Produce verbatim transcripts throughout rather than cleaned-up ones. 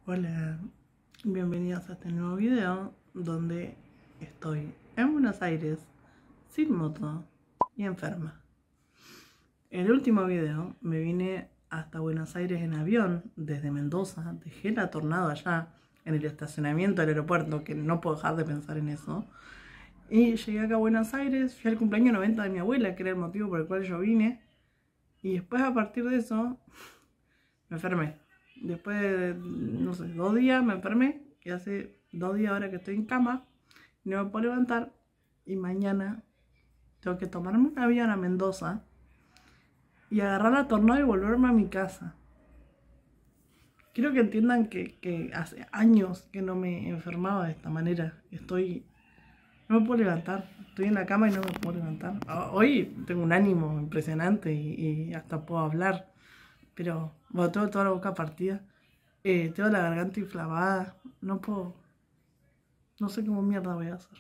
Hola, bienvenidos a este nuevo video donde estoy en Buenos Aires sin moto y enferma. El último video me vine hasta Buenos Aires en avión desde Mendoza, dejé la Tornado allá en el estacionamiento del aeropuerto, que no puedo dejar de pensar en eso, y llegué acá a Buenos Aires, fui al cumpleaños noventa de mi abuela, que era el motivo por el cual yo vine, y después a partir de eso me enfermé. Después de, no sé, dos días me enfermé y hace dos días ahora que estoy en cama y no me puedo levantar, y mañana tengo que tomarme un avión a Mendoza y agarrar la Tornado y volverme a mi casa. Quiero que entiendan que, que hace años que no me enfermaba de esta manera. Estoy, no me puedo levantar, estoy en la cama y no me puedo levantar. Hoy tengo un ánimo impresionante y, y hasta puedo hablar, pero bueno, tengo toda la boca partida, eh, tengo la garganta inflamada, no puedo, no sé cómo mierda voy a hacer.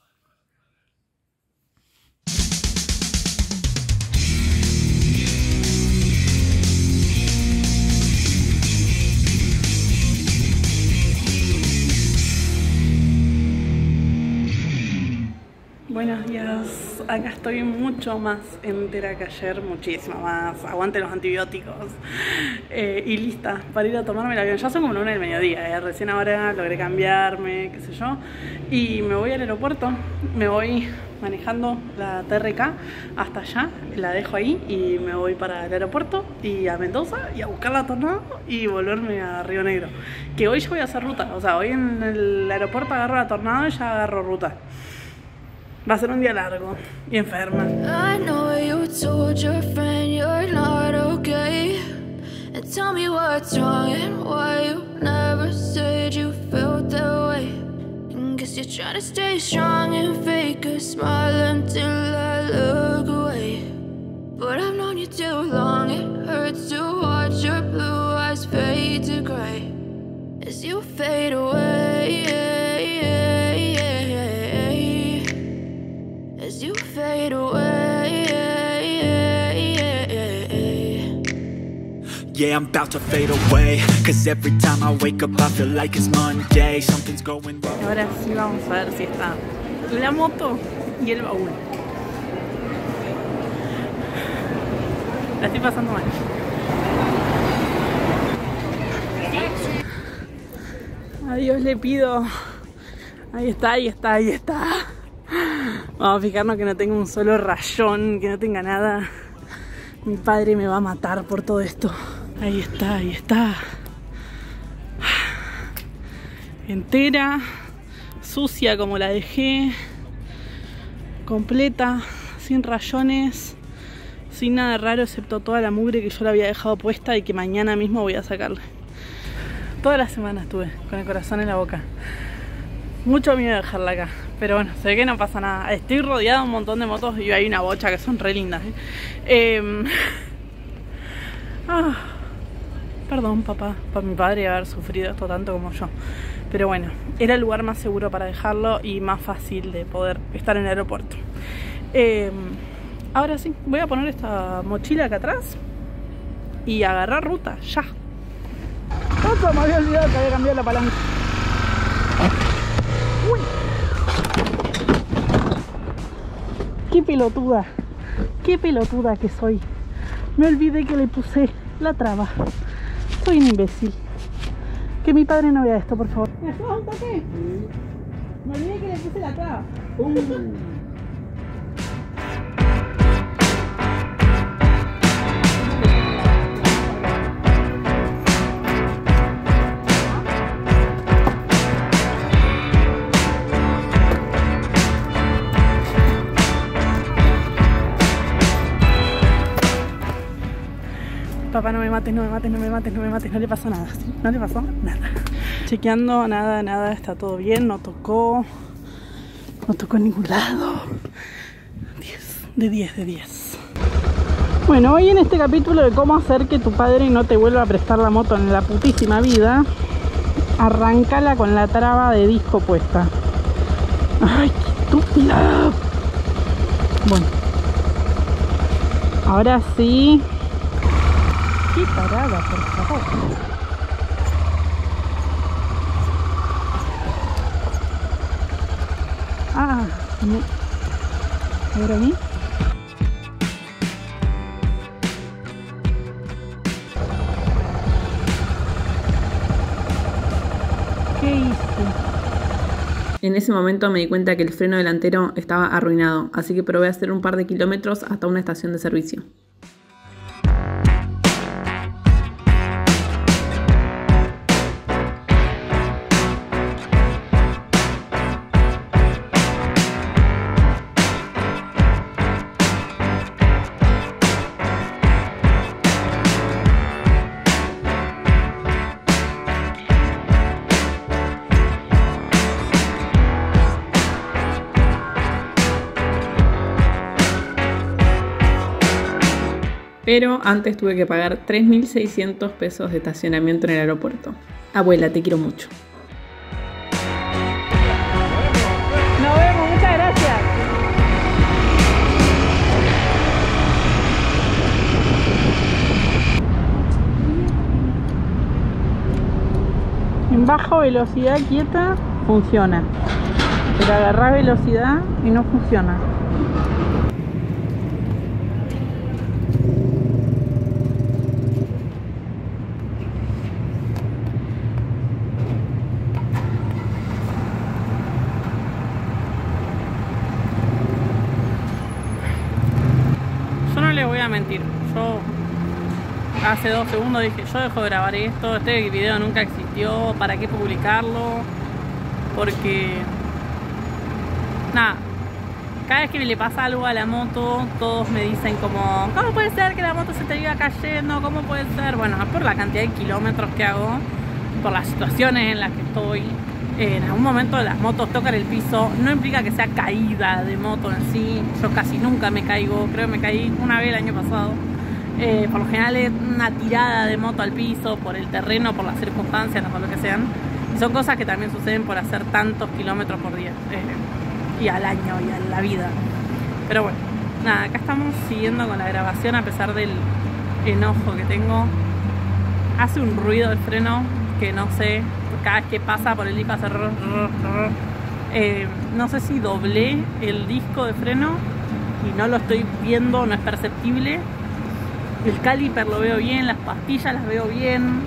Buenos días, acá estoy mucho más entera que ayer, muchísimo más, aguante los antibióticos, eh, y lista para ir a tomarme el avión. Ya son como una del mediodía, eh. Recién ahora logré cambiarme, qué sé yo, y me voy al aeropuerto, me voy manejando la T R K hasta allá, la dejo ahí y me voy para el aeropuerto y a Mendoza y a buscar la Tornado y volverme a Río Negro, que hoy yo voy a hacer ruta, o sea, hoy en el aeropuerto agarro la Tornado y ya agarro ruta. Va a ser un día largo y enferma. I know you told your friend you're not okay, and tell me what's wrong and why you never said you felt that way. And guess you're trying to stay strong and fake a smile until I look away. But I've known you too long, it hurts to watch your blue eyes fade to gray as you fade away. As you fade away. Yeah, I'm about to fade away, cause every time I wake up I feel like it's Monday. Something's going wrong. Ahora sí vamos a ver si está la moto y el baúl. La estoy pasando mal. A Dios le pido. Ahí está, ahí está, ahí está. Vamos a fijarnos que no tenga un solo rayón, que no tenga nada. Mi padre me va a matar por todo esto. Ahí está, ahí está. Entera, sucia como la dejé. Completa, sin rayones, sin nada raro excepto toda la mugre que yo la había dejado puesta y que mañana mismo voy a sacarle. Toda la semana estuve con el corazón en la boca. Mucho miedo de dejarla acá, pero bueno, sé que no pasa nada. Estoy rodeada de un montón de motos y hay una bocha que son re lindas, ¿eh? Eh... Ah, perdón, papá, por mi padre haber sufrido esto tanto como yo. Pero bueno, era el lugar más seguro para dejarlo y más fácil de poder estar en el aeropuerto. Eh... Ahora sí, voy a poner esta mochila acá atrás y agarrar ruta, ya. ¡Ojo! Me había olvidado que había cambiado la palanca. Uy. Qué pelotuda, qué pelotuda que soy. Me olvidé que le puse la traba. Soy un imbécil. Que mi padre no vea esto, por favor. ¿Me ayudas un toque? Me olvidé que le puse la traba. Uh. Papá, no me mates, no me mates, no me mates, no me mates, no le pasó nada, ¿sí? No le pasó nada. Chequeando, nada, nada, está todo bien, no tocó, no tocó en ningún lado. diez, de diez, de diez. Bueno, hoy en este capítulo de cómo hacer que tu padre no te vuelva a prestar la moto en la putísima vida, arrancala con la traba de disco puesta. ¡Ay, qué estúpida! Bueno, ahora sí. Qué parada, por favor. Vení. ¿Qué hice? En ese momento me di cuenta que el freno delantero estaba arruinado, así que probé a hacer un par de kilómetros hasta una estación de servicio. Pero antes tuve que pagar tres mil seiscientos pesos de estacionamiento en el aeropuerto. Abuela, te quiero mucho. Nos vemos, muchas gracias. En baja velocidad quieta funciona, pero agarrás velocidad y no funciona. Voy a mentir, yo hace dos segundos dije, yo dejo de grabar esto, este video nunca existió, ¿para qué publicarlo? Porque nada, cada vez que le pasa algo a la moto, todos me dicen como, ¿cómo puede ser que la moto se te iba cayendo? ¿Cómo puede ser? Bueno, es por la cantidad de kilómetros que hago, por las situaciones en las que estoy. En algún momento las motos tocan el piso, no implica que sea caída de moto en sí, yo casi nunca me caigo, creo que me caí una vez el año pasado. Eh, por lo general es una tirada de moto al piso, por el terreno, por las circunstancias, por lo que sean. Y son cosas que también suceden por hacer tantos kilómetros por día, eh, y al año, y a la vida. Pero bueno, nada, acá estamos siguiendo con la grabación a pesar del enojo que tengo. Hace un ruido el freno que no sé, cada vez que pasa por el disco hace rrr, rrr, rrr. Eh, no sé si doblé el disco de freno y no lo estoy viendo, no es perceptible. El caliper lo veo bien, las pastillas las veo bien.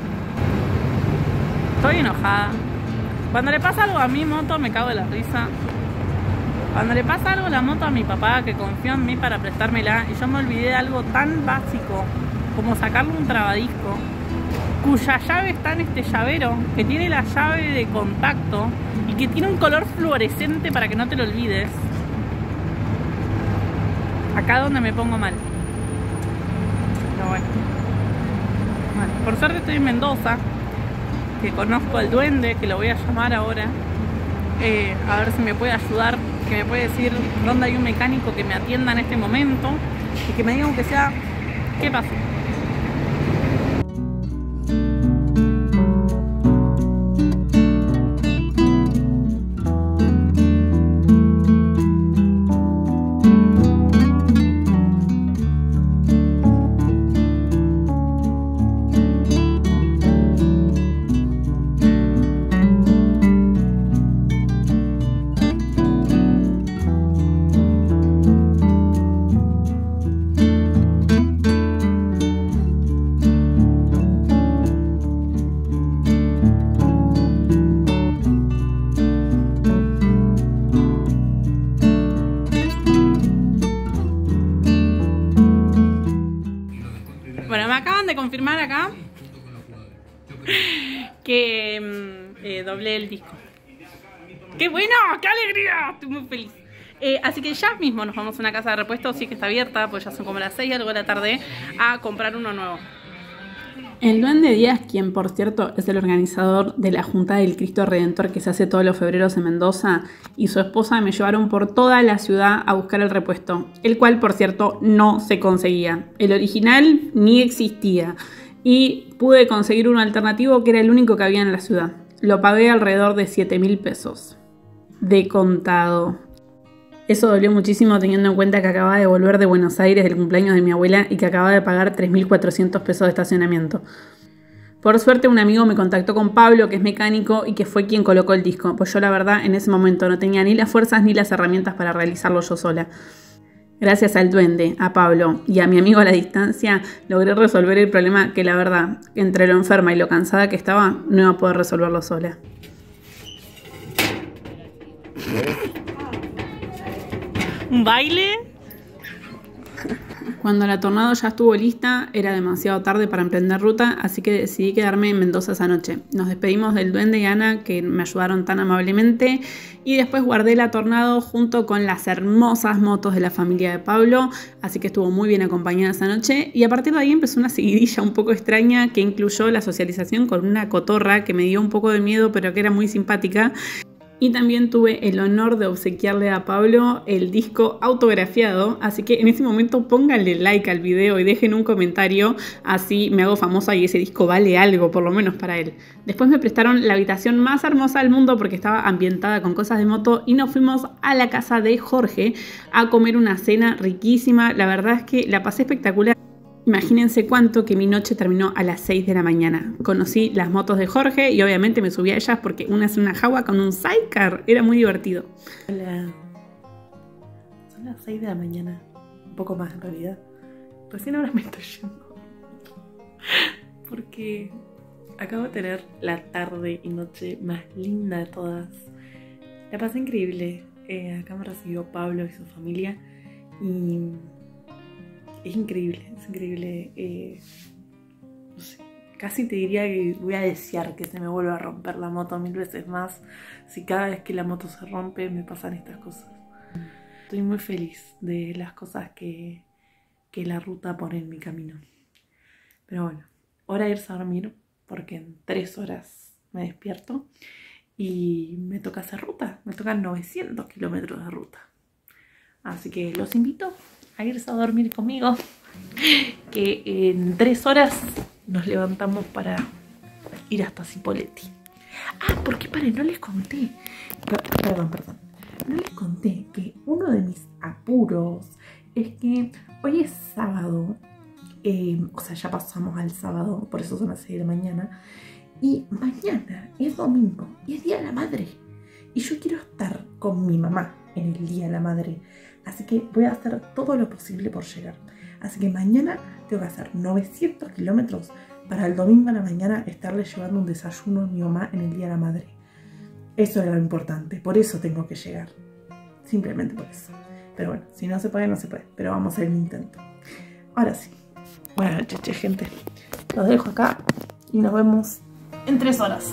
Estoy enojada. Cuando le pasa algo a mi moto me cago de la risa. Cuando le pasa algo a la moto a mi papá, que confió en mí para prestármela, y yo me olvidé de algo tan básico como sacarle un trabadisco, cuya llave está en este llavero, que tiene la llave de contacto y que tiene un color fluorescente para que no te lo olvides. Acá donde me pongo mal. Pero bueno. Bueno, por suerte estoy en Mendoza, que conozco al duende, que lo voy a llamar ahora, eh, a ver si me puede ayudar, que me puede decir dónde hay un mecánico que me atienda en este momento y que me diga aunque sea qué pasó. Bueno, me acaban de confirmar acá que eh, doblé el disco. ¡Qué bueno! ¡Qué alegría! Estoy muy feliz. Eh, así que ya mismo nos vamos a una casa de repuestos, sí que está abierta, pues ya son como las seis algo de la tarde, a comprar uno nuevo. El Duende Díaz, quien por cierto es el organizador de la Junta del Cristo Redentor que se hace todos los febreros en Mendoza, y su esposa me llevaron por toda la ciudad a buscar el repuesto, el cual por cierto no se conseguía. El original ni existía y pude conseguir uno alternativo que era el único que había en la ciudad. Lo pagué alrededor de siete mil pesos. De contado. Eso dolió muchísimo teniendo en cuenta que acababa de volver de Buenos Aires del cumpleaños de mi abuela y que acababa de pagar tres mil cuatrocientos pesos de estacionamiento. Por suerte un amigo me contactó con Pablo, que es mecánico y que fue quien colocó el disco, pues yo la verdad en ese momento no tenía ni las fuerzas ni las herramientas para realizarlo yo sola. Gracias al duende, a Pablo y a mi amigo a la distancia, logré resolver el problema que la verdad, entre lo enferma y lo cansada que estaba, no iba a poder resolverlo sola. ¿Un baile? Cuando la Tornado ya estuvo lista, era demasiado tarde para emprender ruta, así que decidí quedarme en Mendoza esa noche. Nos despedimos del duende y Ana, que me ayudaron tan amablemente, y después guardé la Tornado junto con las hermosas motos de la familia de Pablo, así que estuvo muy bien acompañada esa noche, y a partir de ahí empezó una seguidilla un poco extraña que incluyó la socialización con una cotorra que me dio un poco de miedo, pero que era muy simpática. Y también tuve el honor de obsequiarle a Pablo el disco autografiado, así que en ese momento pónganle like al video y dejen un comentario, así me hago famosa y ese disco vale algo, por lo menos para él. Después me prestaron la habitación más hermosa del mundo porque estaba ambientada con cosas de moto y nos fuimos a la casa de Jorge a comer una cena riquísima. La verdad es que la pasé espectacular. Imagínense cuánto que mi noche terminó a las seis de la mañana. Conocí las motos de Jorge y obviamente me subí a ellas porque una es una Jaguar con un sidecar. Era muy divertido. Hola. Son las seis de la mañana. Un poco más en realidad. Recién ahora me estoy yendo. Porque acabo de tener la tarde y noche más linda de todas. La pasé increíble. Eh, acá me recibió Pablo y su familia. Y... es increíble, es increíble, eh, no sé, casi te diría que voy a desear que se me vuelva a romper la moto mil veces más, si cada vez que la moto se rompe me pasan estas cosas. Estoy muy feliz de las cosas que, que la ruta pone en mi camino. Pero bueno, hora de irse a dormir, porque en tres horas me despierto y me toca hacer ruta, me tocan novecientos kilómetros de ruta. Así que los invito a irse a dormir conmigo, que en tres horas nos levantamos para ir hasta Cipolletti. Ah, porque pare, no les conté, perdón, perdón, no les conté que uno de mis apuros es que hoy es sábado, eh, o sea, ya pasamos al sábado, por eso son las seis de la mañana, y mañana es domingo y es Día de la Madre, y yo quiero estar con mi mamá en el Día de la Madre. Así que voy a hacer todo lo posible por llegar. Así que mañana tengo que hacer novecientos kilómetros para el domingo a la mañana estarle llevando un desayuno a mi mamá en el Día de la Madre. Eso era lo importante, por eso tengo que llegar. Simplemente por eso. Pero bueno, si no se puede, no se puede. Pero vamos a hacer el intento. Ahora sí. Buenas noches, gente. Los dejo acá y nos vemos en tres horas.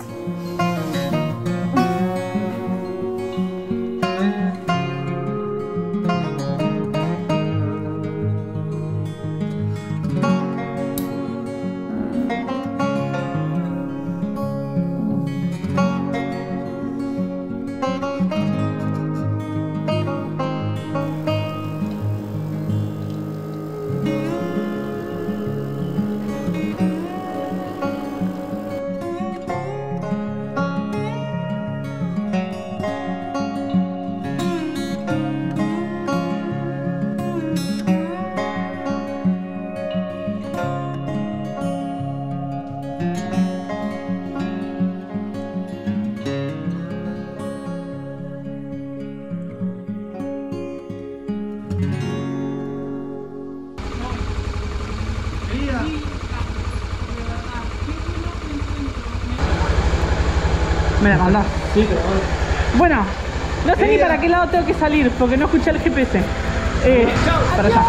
¿Me la mandás? Sí, pero bueno. Bueno, no sé ni para qué lado tengo que salir porque no escuché el G P S. Eh, para allá.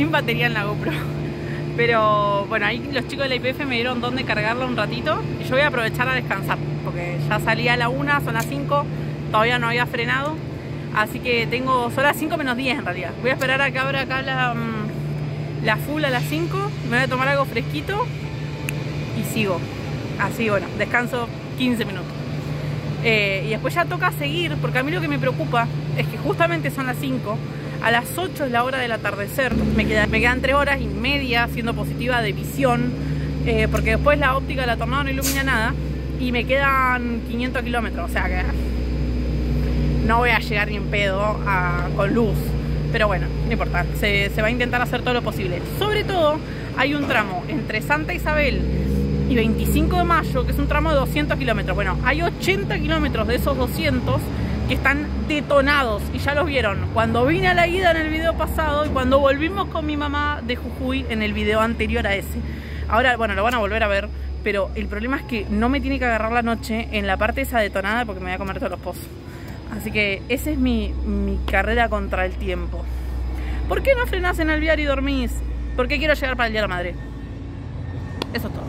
sin batería en la GoPro. Pero bueno, ahí los chicos de la I P F me dieron dónde cargarla un ratito y yo voy a aprovechar a descansar porque ya salí a la una, son las cinco, todavía no había frenado, así que tengo, son las cinco menos diez en realidad. Voy a esperar a que abra acá la, la full a las cinco, me voy a tomar algo fresquito y sigo. Así, bueno, descanso quince minutos. Eh, y después ya toca seguir, porque a mí lo que me preocupa es que justamente son las cinco, a las ocho es la hora del atardecer, me quedan, me quedan tres horas y media siendo positiva de visión, eh, porque después la óptica de la Tornado no ilumina nada, y me quedan quinientos kilómetros, o sea que no voy a llegar ni en pedo a, con luz, pero bueno, no importa, se, se va a intentar hacer todo lo posible. Sobre todo, hay un tramo entre Santa Isabel y veinticinco de mayo, que es un tramo de doscientos kilómetros. Bueno, hay ochenta kilómetros de esos doscientos que están detonados y ya los vieron cuando vine a la ida en el video pasado y cuando volvimos con mi mamá de Jujuy en el video anterior a ese. Ahora, bueno, lo van a volver a ver, pero el problema es que no me tiene que agarrar la noche en la parte esa detonada porque me voy a comer todos los pozos. Así que esa es mi, mi carrera contra el tiempo. ¿Por qué no frenás en Alvear y dormís? Porque quiero llegar para el Día de la Madre. Eso es todo.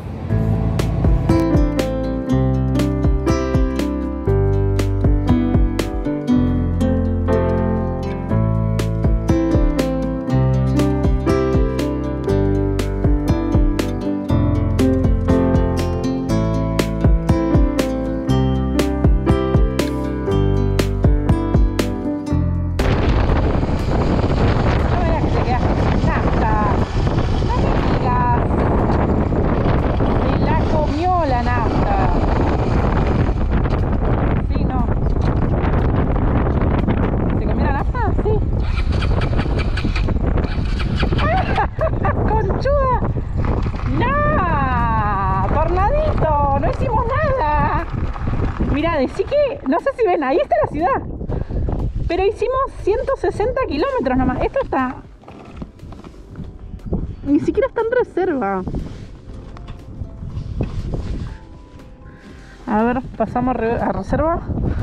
Mira, decí que, no sé si ven, ahí está la ciudad. Pero hicimos ciento sesenta kilómetros nomás. Esto está... Ni siquiera está en reserva. A ver, pasamos a reserva.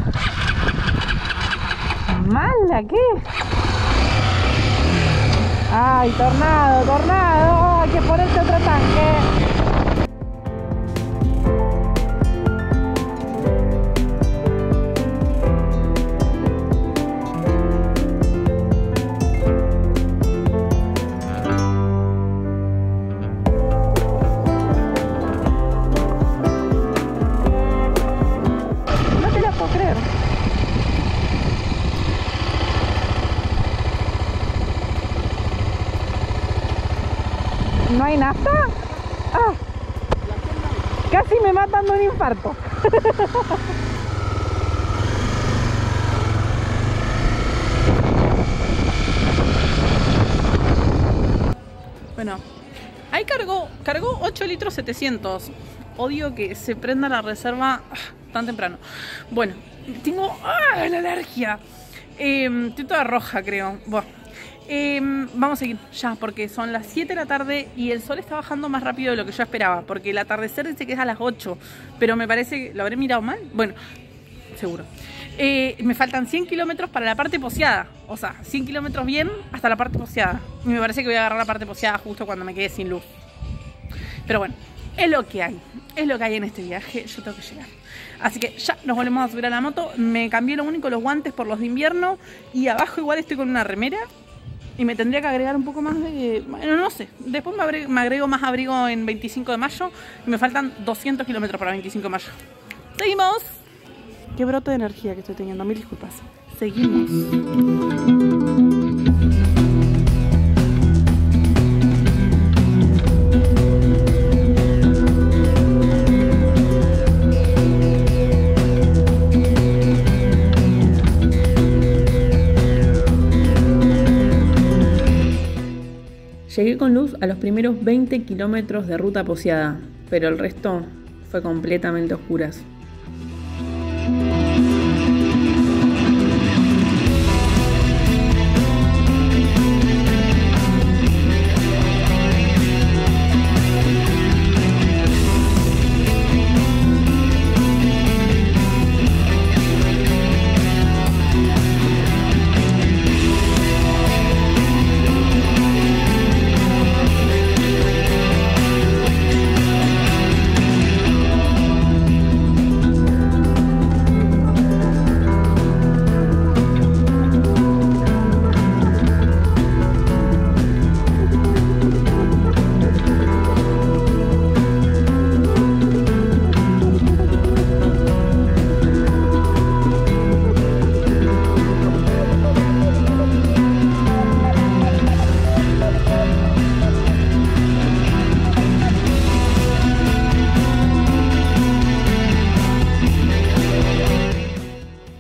¿Mala qué? Ay, tornado, tornado. Hay que ponerse otro tanque. ¿No hay nafta? Ah, casi me matan de un infarto. Bueno, ahí cargó, cargó ocho litros setecientos. Odio que se prenda la reserva tan temprano. Bueno, tengo ¡ah, la alergia! Eh, estoy toda roja, creo. Buah. Eh, vamos a seguir ya, porque son las siete de la tarde y el sol está bajando más rápido de lo que yo esperaba, porque el atardecer dice que es a las ocho, pero me parece que... ¿Lo habré mirado mal? Bueno, seguro. Eh, me faltan cien kilómetros para la parte poseada, o sea, cien kilómetros bien hasta la parte poseada. Y me parece que voy a agarrar la parte poseada justo cuando me quede sin luz. Pero bueno, es lo que hay, es lo que hay en este viaje, yo tengo que llegar. Así que ya nos volvemos a subir a la moto. Me cambié lo único los guantes por los de invierno y abajo igual estoy con una remera. Y me tendría que agregar un poco más de... Bueno, no sé. Después me agrego, me agrego más abrigo en veinticinco de mayo. Y me faltan doscientos kilómetros para veinticinco de mayo. ¡Seguimos! Qué brote de energía que estoy teniendo. Mil disculpas. Seguimos. Llegué con luz a los primeros veinte kilómetros de ruta poseada, pero el resto fue completamente a oscuras.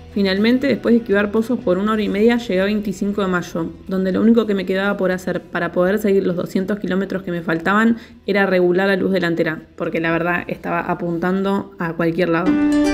Finalmente, después de esquivar pozos por una hora y media, llegué a veinticinco de mayo, donde lo único que me quedaba por hacer para poder seguir los doscientos kilómetros que me faltaban era regular la luz delantera, porque la verdad estaba apuntando a cualquier lado.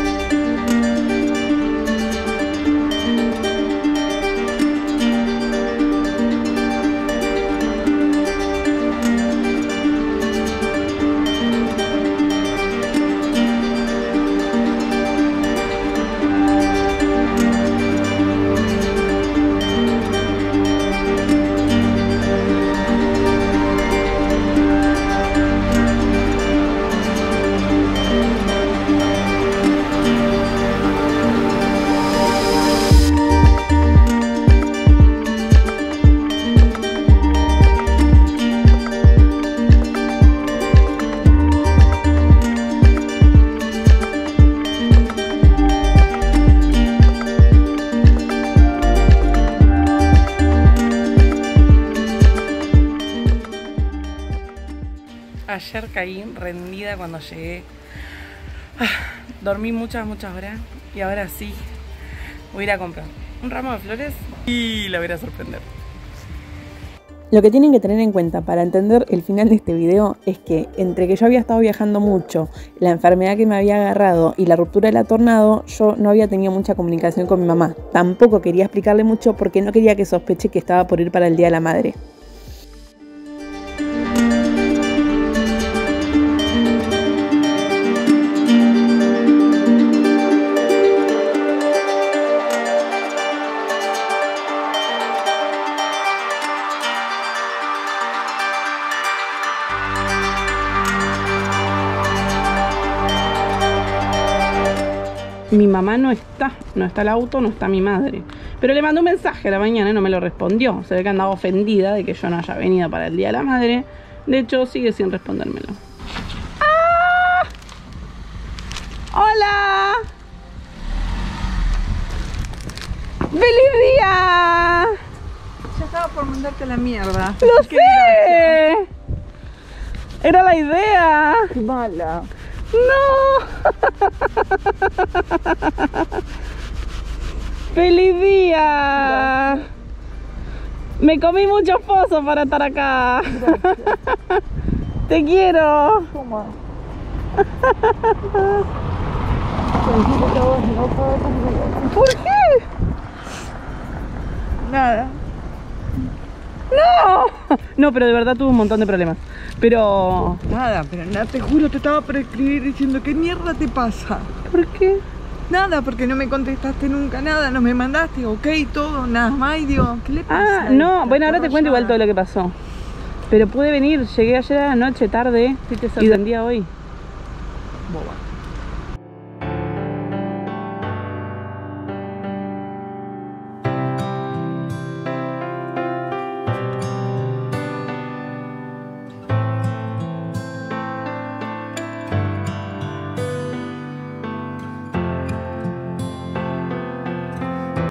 Ayer caí rendida cuando llegué. Ah, dormí muchas, muchas horas y ahora sí voy a ir a comprar un ramo de flores y la voy a ir a sorprender. Lo que tienen que tener en cuenta para entender el final de este video es que entre que yo había estado viajando mucho, la enfermedad que me había agarrado y la ruptura de la tornado, yo no había tenido mucha comunicación con mi mamá. Tampoco quería explicarle mucho porque no quería que sospeche que estaba por ir para el Día de la Madre. Mi mamá no está, no está el auto, no está mi madre. Pero le mandé un mensaje a la mañana y no me lo respondió. Se ve que andaba ofendida de que yo no haya venido para el Día de la Madre. De hecho, sigue sin respondérmelo. ¡Ah! ¡Hola! ¡Feliz día! Ya estaba por mandarte a la mierda. ¡Lo sé! Era la idea. Qué mala. ¡No! ¡Feliz día! Me comí muchos pozos para estar acá. Te quiero. Toma. ¿Por qué? Nada. ¡No! No, pero de verdad tuve un montón de problemas. Pero... Nada, pero nada, te juro, te estaba por escribir diciendo ¿qué mierda te pasa? ¿Por qué? Nada, porque no me contestaste nunca nada, no me mandaste, ok, todo, nada más, ay Dios, ¿qué le pasa? Ah, no, Esta bueno, ahora te cuento igual rayada. todo lo que pasó. Pero pude venir, llegué ayer a la noche, tarde, y te sorprendía hoy.